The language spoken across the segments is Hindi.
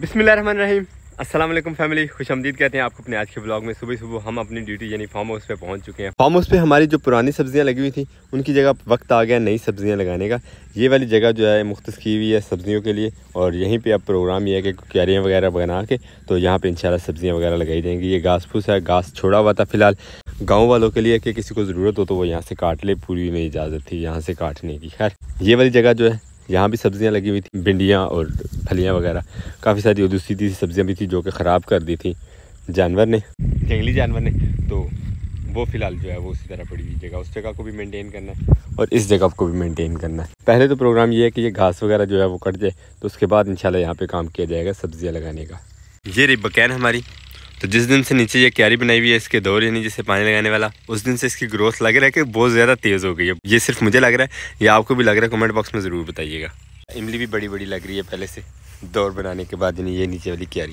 बिस्मिल्लाहिर्रहमानिर्रहीम। अस्सलाम वालेकुम फैमिली, खुशआमदीद कहते हैं आपको अपने आज के ब्लॉग में। सुबह सुबह हम अपनी ड्यूटी यानी फार्म हाउस पे पहुंच चुके हैं। फार्म हाउस पे हमारी जो पुरानी सब्जियां लगी हुई थी उनकी जगह वक्त आ गया नई सब्जियां लगाने का। ये वाली जगह जो है मुख्तस की हुई है सब्जियों के लिए, और यहीं पे अब प्रोग्राम ये है कि क्यारियाँ वगैरह बना के तो यहाँ पे इंशाल्लाह सब्जियाँ वगैरह लगाई जाएंगी। ये घास फूस है, घास छोड़ा हुआ था फ़िलहाल गाँव वालों के लिए कि किसी को ज़रूरत हो तो वो यहाँ से काट ले, पूरी नहीं इजाज़त थी यहाँ से काटने की। खैर ये वाली जगह जो है यहाँ भी सब्जियां लगी हुई थी, भिंडियाँ और फलियाँ वगैरह, काफ़ी सारी दूसरी तीसरी सब्जियां भी थी जो कि ख़राब कर दी थी जानवर ने, जंगली जानवर ने। तो वो फ़िलहाल जो है वो उसी तरह पड़ी हुई जगह, उस जगह को भी मेंटेन करना है और इस जगह को भी मेंटेन करना है। पहले तो प्रोग्राम ये है कि ये घास वगैरह जो है वो कट जाए, तो उसके बाद इंशाल्लाह यहाँ पे काम किया जाएगा सब्जियाँ लगाने का। ये रही बकैन हमारी। तो जिस दिन से नीचे ये क्यारी बनाई हुई है इसके दौर यानी जिसे पानी लगाने वाला, उस दिन से इसकी ग्रोथ लग रहा है कि बहुत ज़्यादा तेज़ हो गई है। ये सिर्फ मुझे लग रहा है या आपको भी लग रहा है, कमेंट बॉक्स में ज़रूर बताइएगा। इमली भी बड़ी बड़ी लग रही है पहले से दौर बनाने के बाद, यानी ये नीचे वाली क्यारी।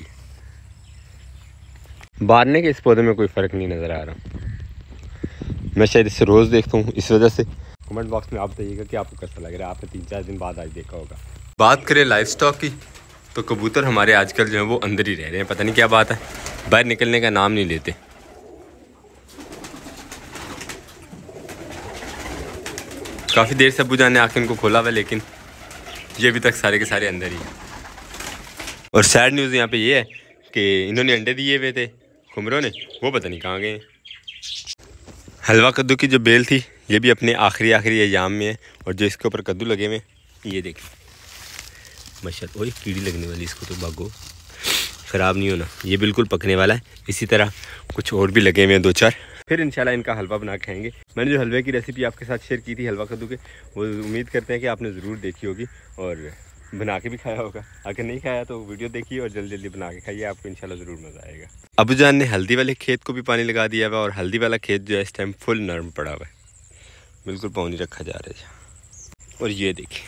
बारने के इस पौधे में कोई फ़र्क नहीं नज़र आ रहा, मैं शायद इससे रोज़ देखता हूँ इस वजह से। कमेंट बॉक्स में आप बताइएगा कि आपको कैसा लग रहा है, आपने 3-4 दिन बाद आज देखा होगा। बात करें लाइफ स्टॉक की तो कबूतर हमारे आजकल जो है वो अंदर ही रह रहे हैं, पता नहीं क्या बात है, बाहर निकलने का नाम नहीं लेते। काफ़ी देर से अब्बू जान ने आके इनको खोला हुआ, लेकिन ये अभी तक सारे के सारे अंदर ही हैं। और सैड न्यूज़ यहाँ पे ये है कि इन्होंने अंडे दिए हुए थे खुमरों ने, वो पता नहीं कहाँ गए। हलवा कद्दू की जो बेल थी ये भी अपने आखिरी अयाम में है, और जो इसके ऊपर कद्दू लगे हुए ये देखें माशाल्लाह। ओए कीड़ी लगने वाली, इसको तो भागो, ख़राब नहीं होना, ये बिल्कुल पकने वाला है। इसी तरह कुछ और भी लगे हुए हैं 2-4, फिर इंशाल्लाह इनका हलवा बना के खाएंगे। मैंने जो हलवे की रेसिपी आपके साथ शेयर की थी हलवा कद्दू के, वो उम्मीद करते हैं कि आपने ज़रूर देखी होगी और बना के भी खाया होगा। अगर नहीं खाया तो वीडियो देखिए और जल्दी जल्दी बना के खाइए, आपको इंशाल्लाह ज़रूर मज़ा आएगा। अबू जान ने हल्दी वाले खेत को भी पानी लगा दिया हुआ, और हल्दी वाला खेत जो है इस टाइम फुल नरम पड़ा हुआ है, बिल्कुल पानी रखा जा रहा है। और ये देखिए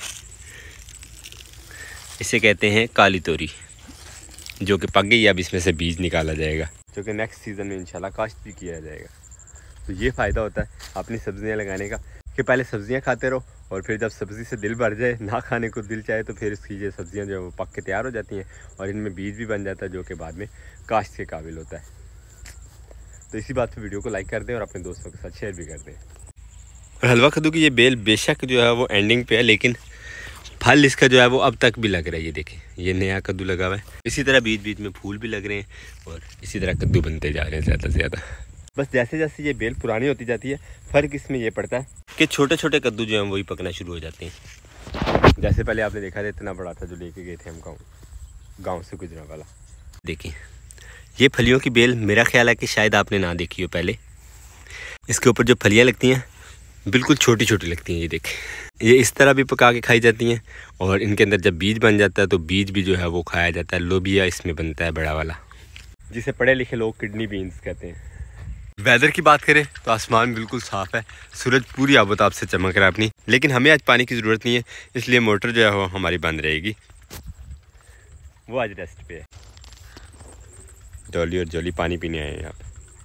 इसे कहते हैं काली तोरी, जो कि पक गई। अब इसमें से बीज निकाला जाएगा जो कि नेक्स्ट सीज़न में इंशाल्लाह काश्त भी किया जाएगा। तो ये फ़ायदा होता है अपनी सब्जियां लगाने का कि पहले सब्जियां खाते रहो, और फिर जब सब्ज़ी से दिल भर जाए, ना खाने को दिल चाहे, तो फिर इसकी ये सब्जियां जो है वो पक के तैयार हो जाती हैं और इनमें बीज भी बन जाता है जो कि बाद में काश्त के काबिल होता है। तो इसी बात पर वीडियो को लाइक कर दें और अपने दोस्तों के साथ शेयर भी कर दें। और हलवा कद्दू की ये बेल बेशक जो है वो एंडिंग पे है, लेकिन फल इसका जो है वो अब तक भी लग रहा है। ये देखें ये नया कद्दू लगा हुआ है, इसी तरह बीच बीच में फूल भी लग रहे हैं और इसी तरह कद्दू बनते जा रहे हैं ज़्यादा से ज़्यादा। बस जैसे जैसे ये बेल पुरानी होती जाती है, फ़र्क इसमें ये पड़ता है कि छोटे छोटे कद्दू जो हैं वही पकना शुरू हो जाते हैं। जैसे पहले आपने देखा था इतना बड़ा था जो लेके गए थे हम गाँव से गुजरा वाला। देखिए ये फलियों की बेल मेरा ख्याल है कि शायद आपने ना देखी हो पहले। इसके ऊपर जो फलियाँ लगती हैं बिल्कुल छोटी छोटी लगती हैं। ये देखें ये इस तरह भी पका के खाई जाती हैं, और इनके अंदर जब बीज बन जाता है तो बीज भी जो है वो खाया जाता है। लोबिया इसमें बनता है बड़ा वाला, जिसे पढ़े लिखे लोग किडनी बीन्स कहते हैं। वेदर की बात करें तो आसमान बिल्कुल साफ़ है, सूरज पूरी आबोताब से चमक रहा है अपनी, लेकिन हमें आज पानी की ज़रूरत नहीं है, इसलिए मोटर जो है वो हमारी बंद रहेगी, वो आज रेस्ट पे है। डॉली और जॉली पानी पीने आए हैं यहाँ पे।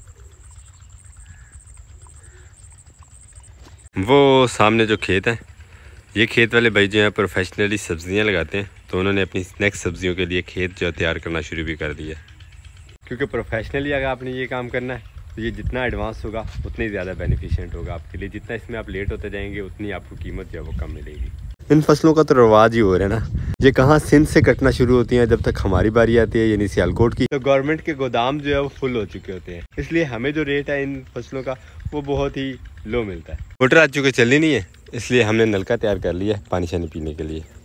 वो सामने जो खेत है, ये खेत वाले भाई जो हैं प्रोफेशनली सब्जियां लगाते हैं, तो उन्होंने अपनी नेक्स्ट सब्जियों के लिए खेत जो तैयार करना शुरू भी कर दिया। क्योंकि प्रोफेशनली अगर आपने ये काम करना है तो ये जितना एडवांस होगा उतनी ज़्यादा बेनिफिशिएंट होगा आपके लिए। जितना इसमें आप लेट होते जाएंगे उतनी आपको कीमत जो है वो कम मिलेगी। इन फसलों का तो रवाज ही हो रहा है ना, ये कहाँ सिंध से कटना शुरू होती हैं, जब तक हमारी बारी आती है यानी सियालकोट की, तो गवर्नमेंट के गोदाम जो है वो फुल हो चुके होते हैं, इसलिए हमें जो रेट है इन फसलों का वो बहुत ही लो मिलता है। मोटर आज चुके चलनी नहीं है, इसलिए हमने नलका तैयार कर लिया है पानी शानी पीने के लिए।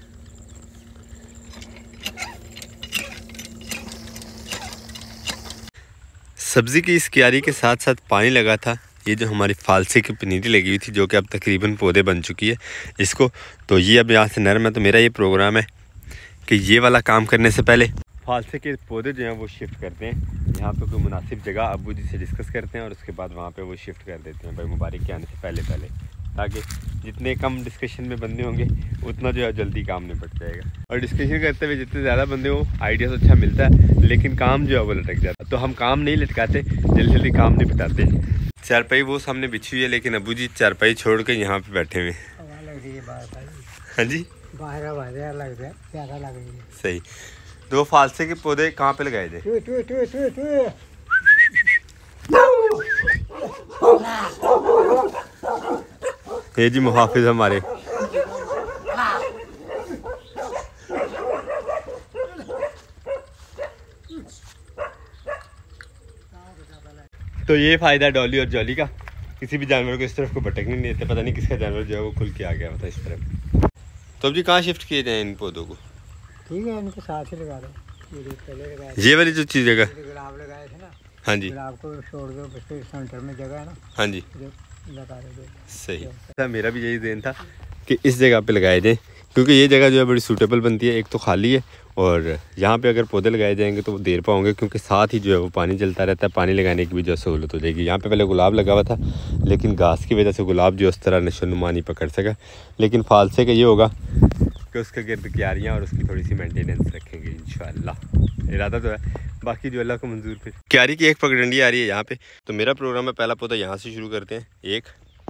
सब्ज़ी की इस क्यारी के साथ साथ पानी लगा था ये जो हमारी फालसे की पनीरी लगी हुई थी, जो कि अब तकरीबन पौधे बन चुकी है इसको। तो ये अब यहाँ से नरम है, तो मेरा ये प्रोग्राम है कि ये वाला काम करने से पहले फालसे के पौधे जो हैं वो शिफ्ट करते हैं यहाँ पे कोई मुनासिब जगह, अब्बू जी से डिस्कस करते हैं और उसके बाद वहाँ पे वो शिफ्ट कर देते हैं भाई मुबारक के आने से पहले, ताकि जितने कम डिस्कशन में बंदे होंगे उतना जो है जल्दी काम निपट जाएगा। और डिस्कशन करते हुए जितने ज़्यादा बंदे हो आइडिया तो अच्छा मिलता है, लेकिन काम जो है वो लटक जाता है। तो हम काम नहीं लटकाते, जल्दी जल्दी काम निपटाते। चारपाई वो सामने बिछी हुई है, लेकिन अब्बू जी चारपाई छोड़ के यहाँ पे बैठे हुए। हाँ जी सही। 2 फालसे के पौधे कहाँ पे लगाए थे? ये जी मुहाफिज हमारे। तो ये फायदा डॉली और जॉली का, किसी भी जानवर को इस तरफ को भटकने नहीं देते। पता नहीं किसका जानवर जो है वो खुल के आ गया होता इस तरफ। तो अब जी कहाँ शिफ्ट किए जाए इन पौधों को? ठीक है, इनको साथ ही लगा दो। ये वाली जो चीज़ जगह गुलाब लगाए थे ना, हाँ जी, गुलाब को छोड़ दो, सेंटर में जगह है ना, हाँ जी लगा दो। सही था। मेरा भी यही देन था कि इस जगह पे लगाए जाए, क्योंकि ये जगह जो है बड़ी सूटेबल बनती है। एक तो खाली है और यहाँ पे अगर पौधे लगाए जाएंगे तो वो देर पाओगे, क्योंकि साथ ही जो है वो पानी चलता रहता है। पानी लगाने की भी जो सहूलत हो जाएगी। यहाँ पे पहले गुलाब लगा हुआ था, लेकिन घास की वजह से गुलाब जो उस तरह नशोनुमा नहीं पकड़ सका। लेकिन फालसे का ये होगा कि उसके गिर्द क्यारियाँ और उसकी थोड़ी सी मेंटेनेंस रखेंगे इंशाल्लाह। इरादा तो है, बाकी जो अल्लाह को मंजूर। फिर क्यारी की एक पगडंडी आ रही है यहाँ पे, तो मेरा प्रोग्राम है पहला पौधा यहाँ से शुरू करते हैं, एक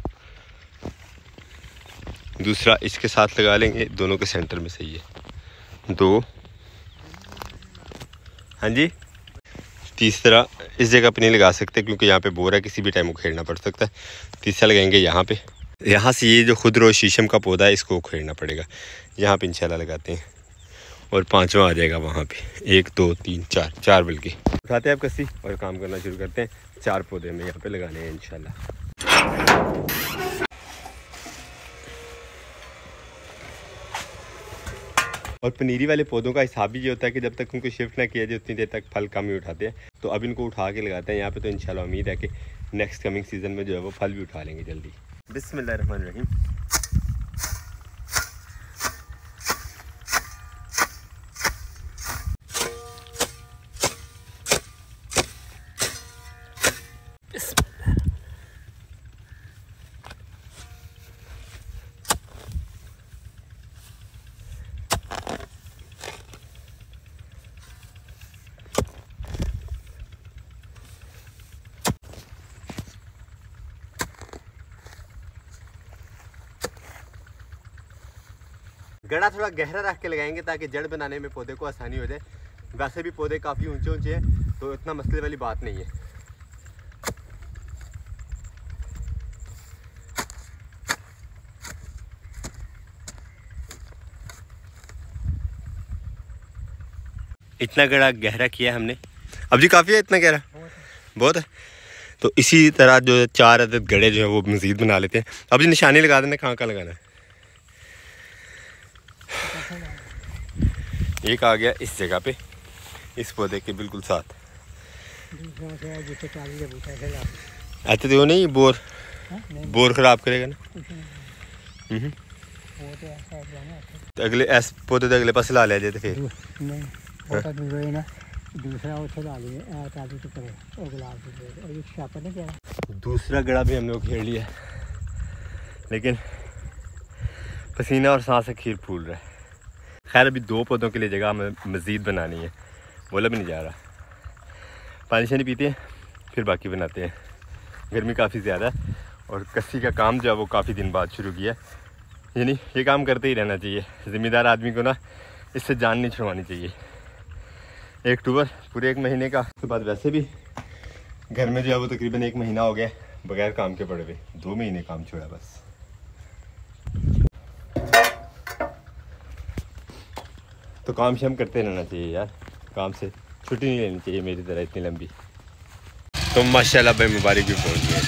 दूसरा इसके साथ लगा लेंगे, दोनों के सेंटर में सही है, 2, हाँ जी। तीसरा इस जगह पे नहीं लगा सकते क्योंकि यहाँ पे बोर है, किसी भी टाइम उखेड़ना पड़ सकता है। तीसरा लगाएंगे यहाँ पे, यहाँ से ये जो खुदरो शीशम का पौधा है इसको उखेड़ना पड़ेगा, यहाँ पे इंशाल्लाह लगाते हैं। और 5वां आ जाएगा वहाँ पे, 1 2 3 4 बल्कि। उठाते हैं आप कस्सी और काम करना शुरू करते हैं। 4 पौधे हमें यहाँ पे लगाने हैं इंशाल्लाह। और पनीरी वाले पौधों का हिसाब भी ये होता है कि जब तक उनको शिफ्ट ना किया जाए उतनी देर तक फल कम ही उठाते हैं। तो अब इनको उठा के लगाते हैं यहाँ पे, तो इंशाल्लाह उम्मीद है कि नेक्स्ट कमिंग सीज़न में जो है वो फल भी उठा लेंगे जल्दी। बिस्मिल्लाहिर्रहमानिर्रहीम। गड़ा थोड़ा गहरा रख के लगाएंगे ताकि जड़ बनाने में पौधे को आसानी हो जाए। वैसे भी पौधे काफ़ी ऊंचे ऊंचे हैं तो इतना मसले वाली बात नहीं है। इतना गड़ा गहरा किया हमने। अब जी काफ़ी है इतना गहरा, बहुत है। तो इसी तरह जो है 4 अदद गड़े जो है वो मज़ीद बना लेते हैं। अब जी निशानी लगा देना कहाँ लगाना है। एक आ गया इस जगह पे, इस पौधे के बिल्कुल साथ। ऐसे तो नहीं बोर बोर खराब करेगा ना। तो अगले ऐसे पौधे तो अगले पास ला ले जाते फिर दूसरा गड़ा भी हम लोग घेर लिया, लेकिन पसीना और सांस से खीर फूल रहा है। खैर अभी 2 पौधों के लिए जगह हमें मज़ीद बनानी है, बोला भी नहीं जा रहा। पानी शानी पीते हैं फिर बाकी बनाते हैं। गर्मी काफ़ी ज़्यादा है और कस्सी का काम जो है वो काफ़ी दिन बाद शुरू किया, यानी ये काम करते ही रहना चाहिए। ज़िम्मेदार आदमी को ना इससे जान नहीं छुड़वानी चाहिए। 1 अक्टूबर पूरे 1 महीने का, उसके बाद वैसे भी घर में जो है वो तकरीबन 1 महीना हो गया बगैर काम के पड़े हुए। 2 महीने काम छोड़ा बस। तो काम शाम करते रहना चाहिए यार, काम से छुट्टी नहीं लेनी चाहिए मेरी तरह इतनी लंबी। तो माशाल्लाह भाई मुबारक भी पहुंच गए।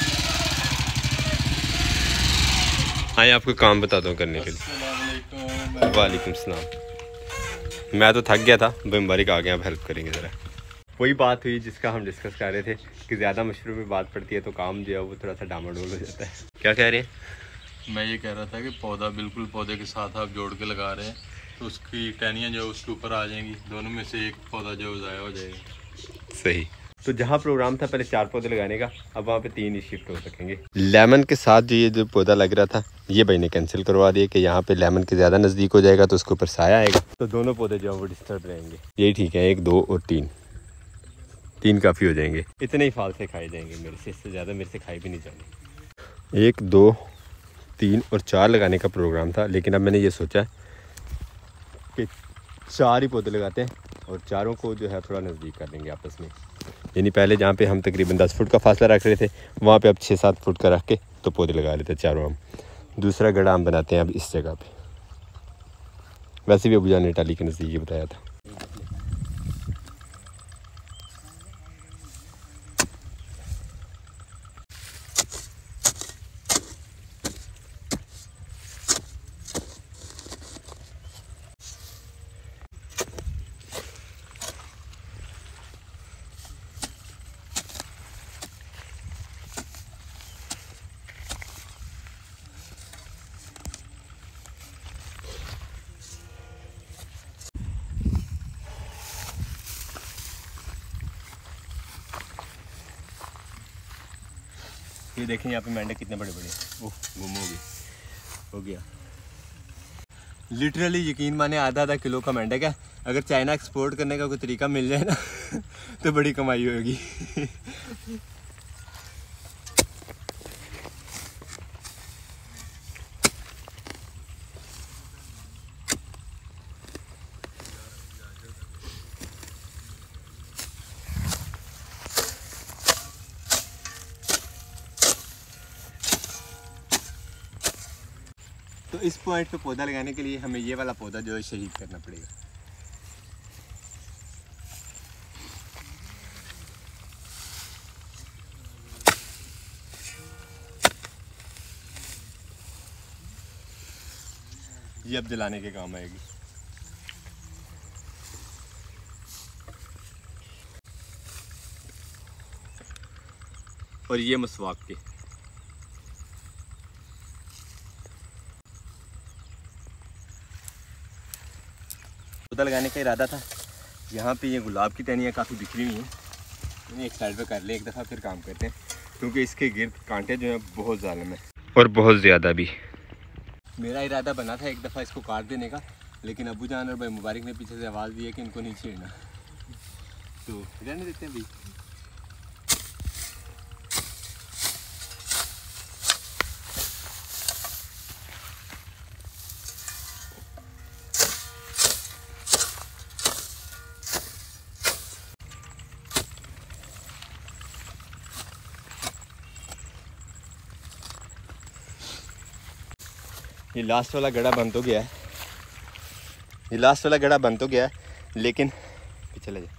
आए आपको काम बताता हूँ करने के लिए। वालेकुम सलाम। मैं तो थक गया था, भाई मुबारक आ गया, अब हेल्प करेंगे ज़रा। वही बात हुई जिसका हम डिस्कस कर रहे थे कि ज़्यादा मशरूम में बात पड़ती है तो काम जो है वो थोड़ा सा डामाडोल हो जाता है। क्या कह रहे हैं? मैं ये कह रहा था कि पौधा बिल्कुल पौधे के साथ आप जोड़ के लगा रहे हैं तो उसकी टहनियाँ जो उसके ऊपर आ जाएंगी, दोनों में से एक पौधा जो ज़ाया हो जाएगा। सही। तो जहाँ प्रोग्राम था पहले 4 पौधे लगाने का, अब वहाँ पे 3 ही शिफ्ट हो सकेंगे। लेमन के साथ जो ये जो पौधा लग रहा था ये भाई ने कैंसिल करवा दिया कि यहाँ पे लेमन के ज़्यादा नज़दीक हो जाएगा तो उसके ऊपर साया आएगा, तो दोनों पौधे जो है वो डिस्टर्ब रहेंगे। यही ठीक है, 1 2 और 3 काफ़ी हो जाएंगे। इतने ही फाल से खाए जाएंगे मेरे से, इससे ज़्यादा मेरे से खाए भी नहीं जाएंगे। 1 2 3 और 4 लगाने का प्रोग्राम था, लेकिन अब मैंने ये सोचा कि 4 ही पौधे लगाते हैं और चारों को जो है थोड़ा नज़दीक कर लेंगे आपस में। यानी पहले जहाँ पे हम तकरीबन 10 फुट का फासला रख रहे थे, वहाँ पे अब 6-7 फुट का रख के तो पौधे लगा लेते हैं चारों हम। दूसरा गड़ा हम बनाते हैं अब इस जगह पे। वैसे भी अबूजान ने टाली के नज़दीक ही बताया था। ये देखें यहाँ पे मेंढक कितने बड़े बड़े। ओह गुम हो गया। लिटरली यकीन माने आधा किलो का मेंढक है। अगर चाइना एक्सपोर्ट करने का कोई तरीका मिल जाए ना तो बड़ी कमाई होगी। तो इस पॉइंट पे पौधा लगाने के लिए हमें ये वाला पौधा जो है शहीद करना पड़ेगा। ये अब जलाने के काम आएगी। और ये मसवाक के पौधा लगाने का इरादा था। यहाँ पे ये गुलाब की टहनियाँ काफ़ी बिखरी हुई हैं, इन्हें एक साइड पे कर ले एक दफ़ा, फिर काम करते हैं, क्योंकि इसके गिर्द कांटे जो हैं बहुत ज़ालिम है और बहुत ज़्यादा भी। मेरा इरादा बना था एक दफ़ा इसको काट देने का, लेकिन अबू जान और भाई मुबारक ने पीछे से आवाज़ दी है कि इनको नहीं छेड़ना, तो रहने देते हैं भाई। ये लास्ट वाला गड़ा बंद हो गया है, लेकिन चले जाए।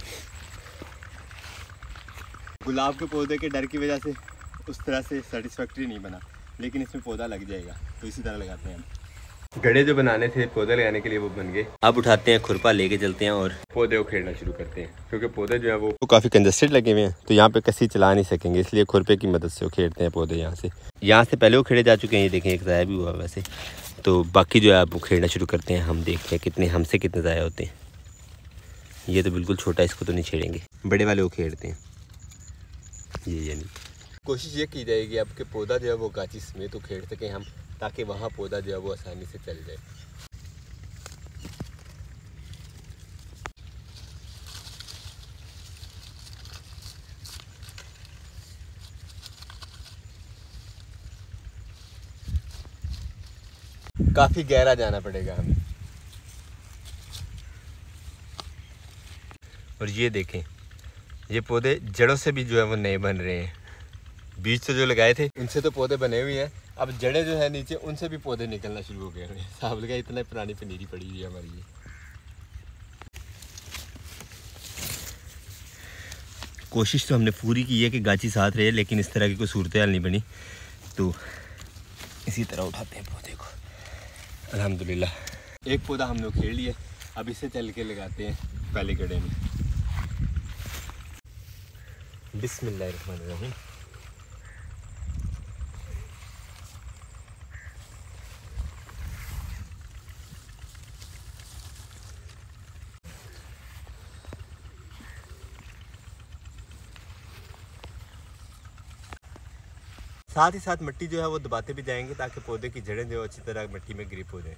गुलाब के पौधे के डर की वजह से उस तरह से सेटिस्फैक्ट्री नहीं बना, लेकिन इसमें पौधा लग जाएगा, तो इसी तरह लगाते हैं हम। गड़े जो बनाने थे पौधे लगाने के लिए वो बन गए। अब उठाते हैं खुरपा, लेके चलते हैं और पौधे उखेड़ना शुरू करते हैं, क्योंकि पौधे जो है वो काफ़ी कंजस्टेड लगे हुए हैं, तो यहाँ पे कसी चला नहीं सकेंगे, इसलिए खुरपे की मदद से उखेड़ते हैं पौधे। यहाँ से पहले उखेड़े जा चुके हैं, ये देखें एक ज़ाया भी हुआ वैसे, तो बाकी जो है आप उखेड़ना शुरू करते हैं। हम देखते हैं कितने हमसे कितने ज़ाया होते हैं। ये तो बिल्कुल छोटा, इसको तो नहीं छेड़ेंगे, बड़े वाले उखेड़ते हैं ये। यानी कोशिश ये की जाएगी अब कि पौधा जो है वो गाची समेत उखेड़ सकें हम, ताकि वहाँ पौधा जो है वो आसानी से चल जाए। काफ़ी गहरा जाना पड़ेगा हमें। और ये देखें, ये पौधे जड़ों से भी जो है वो नए बन रहे हैं। बीज से जो लगाए थे उनसे तो पौधे बने हुए हैं, अब जड़ें जो है नीचे उनसे भी पौधे निकलना शुरू हो गए हैं। साहब लगा इतना पुरानी पनीरी पड़ी हुई है हमारी ये। कोशिश तो हमने पूरी की है कि गाची साथ रहे, लेकिन इस तरह की कोई सूरत हाल नहीं बनी, तो इसी तरह उठाते हैं पौधे को। अल्हम्दुलिल्लाह एक पौधा हमने उखेड़ लिया, अब इसे चल के लगाते हैं पहले गड्ढे में। बिस्मिल्लाहिर्रहमानिर्रहीम। साथ ही साथ मिट्टी जो है वो दबाते भी जाएंगे, ताकि पौधे की जड़ें जो अच्छी तरह मिट्टी में ग्रिप हो जाए।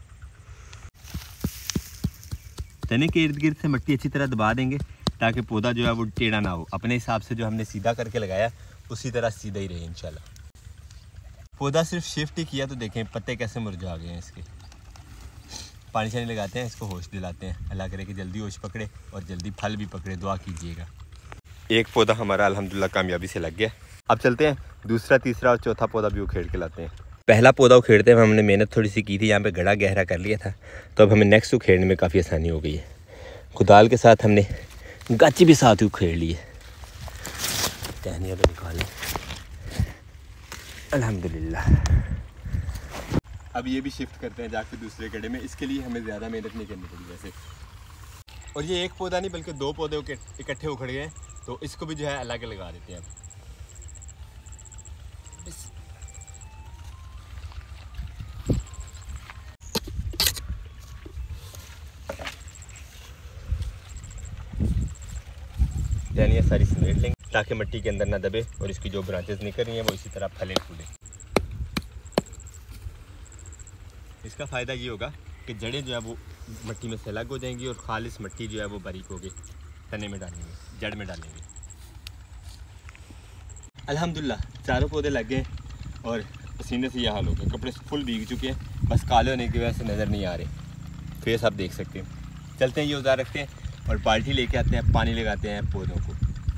तने के इर्द गिर्द से मिट्टी अच्छी तरह दबा देंगे, ताकि पौधा जो है वो टेढ़ा ना हो। अपने हिसाब से जो हमने सीधा करके लगाया उसी तरह सीधा ही रहे इंशाल्लाह। पौधा सिर्फ शिफ्ट ही किया तो देखें पत्ते कैसे मुरझा गए हैं इसके। पानी शानी लगाते हैं, इसको होश दिलाते हैं। अल्लाह करे कि जल्दी होश पकड़े और जल्दी फल भी पकड़े, दुआ कीजिएगा। एक पौधा हमारा अल्हम्दुलिल्लाह कामयाबी से लग गया। अब चलते हैं दूसरा, तीसरा और चौथा पौधा भी उखेड़ के लाते हैं। पहला पौधा उखेड़ते हुए हमने मेहनत थोड़ी सी की थी, यहाँ पे गड़ा गहरा कर लिया था, तो अब हमें नेक्स्ट उखेड़ने में काफ़ी आसानी हो गई है। कुदाल के साथ हमने गाची भी साथ ही उखेड़ ली है। टहनियाँ तो निकालें अल्हम्दुलिल्लाह। अब ये भी शिफ्ट करते हैं जाके दूसरे गड्ढे में। इसके लिए हमें ज़्यादा मेहनत नहीं करनी पड़ी वैसे। और ये एक पौधा नहीं बल्कि 2 पौधे इकट्ठे उखड़ गए, तो इसको भी जो है अलग लगा देते हैं अब। टहनियाँ सारी समेट लेंगे ताकि मिट्टी के अंदर ना दबे और इसकी जो ब्रांचेस निकल रही हैं वो इसी तरह फले फूले। इसका फ़ायदा ये होगा कि जड़ें जो है वो मिट्टी में से अलग हो जाएंगी और खालिस मिट्टी जो है वो बारीक होगी, तने में डालेंगे, जड़ में डालेंगे। अल्हम्दुलिल्लाह चारों पौधे लग गए और पसीने से यह हाल हो गया। कपड़े फुल भीग चुके हैं, बस काले होने की वजह से नज़र नहीं आ रहे। फेस आप देख सकते हैं। चलते हैं ये उतार रखते हैं और बाल्टी लेके आते हैं, पानी लगाते हैं पौधों को।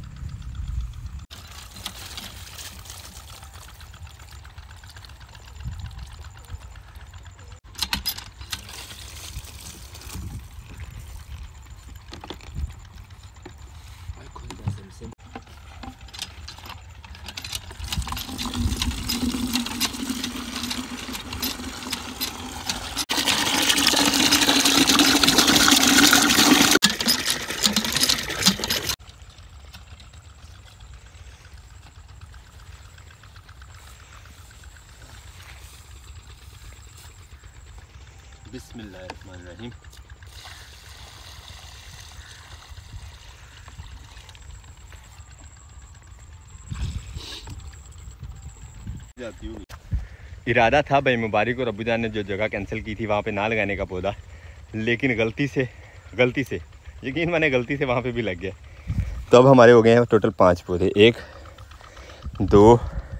बिस्मिल्लाहिर्रहमानिर्रहीम। जाती होगी। इरादा था भाई मुबारक और अबू जान ने जो जगह कैंसिल की थी वहाँ पे ना लगाने का पौधा, लेकिन गलती से यकीन माने गलती से वहाँ पे भी लग गया। तो अब हमारे हो गए हैं टोटल 5 पौधे, 1 2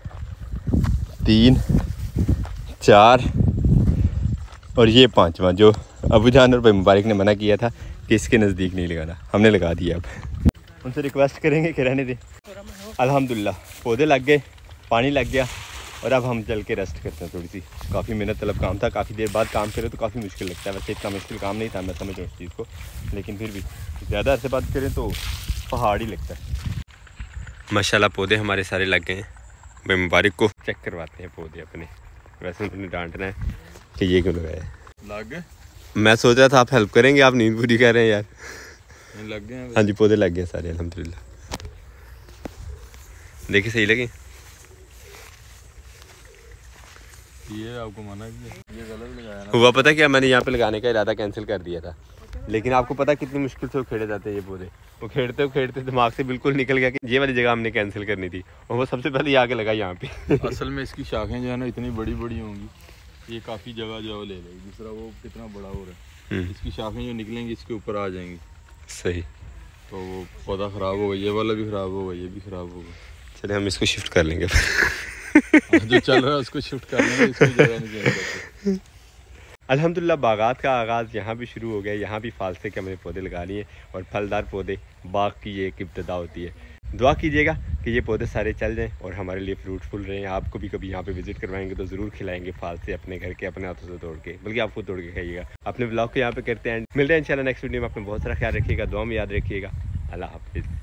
3 4 और ये 5वां जो अबू जान और भाई मुबारक ने मना किया था कि इसके नज़दीक नहीं लगाना, हमने लगा दिया। अब उनसे रिक्वेस्ट करेंगे कि रहने दें। अल्हम्दुलिल्लाह पौधे लग गए, पानी लग गया और अब हम चल के रेस्ट करते हैं थोड़ी सी। काफ़ी मेहनत तलब काम था, काफ़ी देर बाद काम करें तो काफ़ी मुश्किल लगता है। वैसे इतना मुश्किल काम नहीं था, मैं समझ रहा हूँ इस चीज़ को, लेकिन फिर भी ज़्यादा अरसे बाद करें तो पहाड़ ही लगता है। माशाल्लाह पौधे हमारे सारे लग गए हैं। भाई मुबारक को चेक करवाते हैं पौधे अपने। वैसे उन्होंने डांटना है कि ये क्यों लगाया लग गए। मैं सोच रहा था आप हेल्प करेंगे, आप नींद पूरी कर रहे हैं यार। लग गए। हाँ जी पौधे लग गए सारे अल्हम्दुलिल्लाह। देखिए सही लगे। ये आपको मना किया, ये गलत लगाया ना। हुआ पता क्या, मैंने यहाँ पे लगाने का इरादा कैंसिल कर दिया था, लेकिन आपको पता कितनी मुश्किल से उखेड़े जाते हैं ये पौधे। वो खेड़ते दिमाग से बिल्कुल निकल गया कि ये वाली जगह हमने कैंसिल करनी थी और वो सबसे पहले आके लगा यहाँ पे। असल में इसकी शाखें जो है ना इतनी बड़ी बड़ी होंगी, ये काफ़ी जगह जो ले लेगी। दूसरा वो कितना बड़ा हो रहा है, इसकी शाखें जो निकलेंगी इसके ऊपर आ जाएंगी। सही। तो वो पौधा ख़राब होगा, ये वाला भी ख़राब होगा, ये भी ख़राब होगा। चलिए हम इसको शिफ्ट कर लेंगे। जो चल रहा है उसको शिफ्ट कर लेंगे, इसकी जगह नहीं चेंज करते। अल्हम्दुलिल्लाह बागात का आगाज़ यहाँ भी शुरू हो गया। यहाँ भी फालसे के हमने पौधे लगा लिए और फलदार पौधे, बाग की ये एक इब्तिदा होती है। दुआ कीजिएगा कि ये पौधे सारे चल जाएं और हमारे लिए फ्रूटफुल रहें। आपको भी कभी यहाँ पे विजिट करवाएंगे तो ज़रूर खिलाएंगे फालसे अपने घर के, अपने हाथों से तोड़ के, बल्कि आप खुद तोड़ के खाइएगा। अपने ब्लॉग को यहाँ पे करते हैं, मिलते हैं इंशाल्लाह नेक्स्ट वीडियो में। अपने बहुत सारा ख्याल रखिएगा, दुआ में याद रखिएगा। अल्लाह हाफिज़।